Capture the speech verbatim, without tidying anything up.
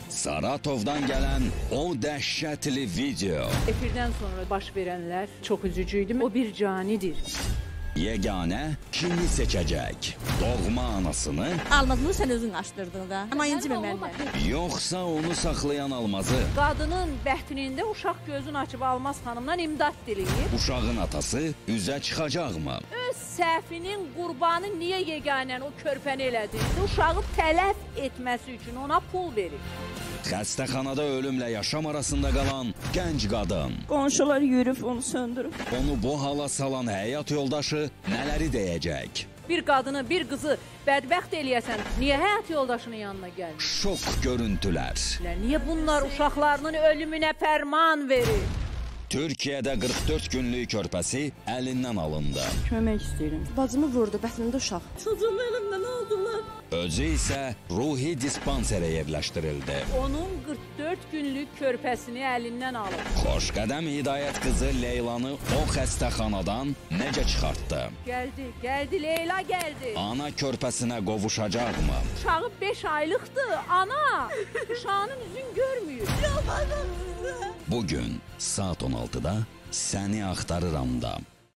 Saratovdan gelen o dəhşətli video. Efirdən sonra baş verənlər çox üzücüydü. O bir canidir. Yeganə kimi seçəcək? Doğma anasını? Almazını sən özün açdırdın da. Amma incimə məndən. Yoxsa onu saxlayan Almazı? Qadının bəxtinində uşaq gözünü açıb Almaz xanımdan imdad diləyir. Uşağın atası üzə çıxacaqmı? Öz səhvinin qurbanı niyə yeganən o körpəni elədi? Uşağı tələf etməsi üçün ona pul verir. Xəstəxanada ölümlə yaşam arasında qalan gənc qadın. Qonşular yürüb onu söndürüb. Onu bu hala salan həyat yoldaşı nələri deyəcək? Bir qadını, bir qızı bədbəxt eləyəsən, niyə həyat yoldaşının yanına gəlir? Şok görüntülər. Niyə bunlar uşaqlarının ölümünə fərman verir? Türkiyədə qırx dörd günlük körpəsi əlindən alındı. Kömək istəyirəm. Bacımı vurdu, bətinində uşaq. Çocuğumu elimdən aldılar. Özü isə ruhi dispanserə yerləşdirildi. Onun qırx dörd günlük körpəsini əlindən alıb. Xoşqədəm Hidayət qızı Leylanı o xəstəxanadan necə çıxartdı? Gəldi, gəldi, Leyla gəldi. Ana körpəsinə qovuşacaqmı? Uşağı beş aylıqdır, ana. Uşağının üzün görmüyor. Yalvarırım sizə. Bugün saat on altıda Səni Axtarıramda.